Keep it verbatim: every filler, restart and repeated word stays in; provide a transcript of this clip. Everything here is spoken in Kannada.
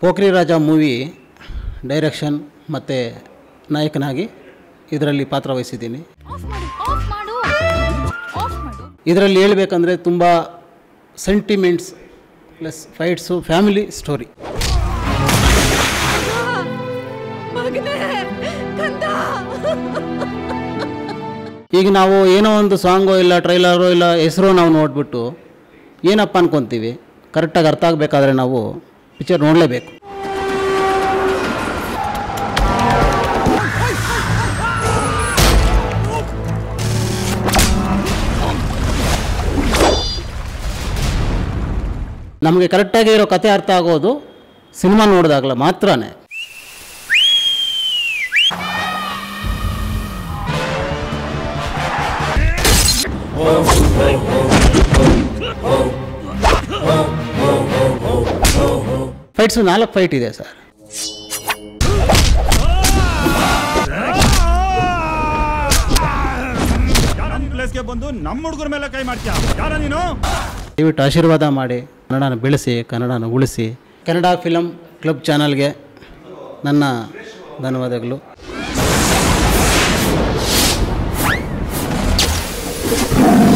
ಪೋಖ್ರಿ ರಾಜ ಮೂವಿ ಡೈರೆಕ್ಷನ್ ಮತ್ತು ನಾಯಕನಾಗಿ ಇದರಲ್ಲಿ ಪಾತ್ರ ವಹಿಸಿದ್ದೀನಿ. ಇದರಲ್ಲಿ ಹೇಳಬೇಕಂದ್ರೆ ತುಂಬ sentiments plus fights, family story. ಈಗ ನಾವು ಏನೋ ಒಂದು ಸಾಂಗೋ ಇಲ್ಲ ಟ್ರೈಲರೋ ಇಲ್ಲ ಹೆಸರು ನಾವು ನೋಡಿಬಿಟ್ಟು ಏನಪ್ಪ ಅನ್ಕೊತೀವಿ, ಕರೆಕ್ಟಾಗಿ ಅರ್ಥ ಆಗಬೇಕಾದ್ರೆ ನಾವು ಪಿಕ್ಚರ್ ನೋಡಲೇಬೇಕು. ನಮಗೆ ಕರೆಕ್ಟಾಗಿ ಇರೋ ಕತೆ ಅರ್ಥ ಆಗೋದು ಸಿನಿಮಾ ನೋಡಿದಾಗಲ ಮಾತ್ರನೇ. ಫೈಟ್ಸು ನಾಲ್ಕು ಫೈಟ್ ಇದೆ ಸರ್. ಬಂದು ನಮ್ಮ ಹುಡುಗರ ಮೇಲೆ ಕೈ ಮಾಡ್ತೀಯ, ಯಾರ ನೀನು? ದಯವಿಟ್ಟು ಆಶೀರ್ವಾದ ಮಾಡಿ ಕನ್ನಡನ ಬೆಳೆಸಿ, ಕನ್ನಡನ ಉಳಿಸಿ. ಕನ್ನಡ ಫಿಲಮ್ ಕ್ಲಬ್ ಚಾನಲ್ಗೆ ನನ್ನ ಧನ್ಯವಾದಗಳು.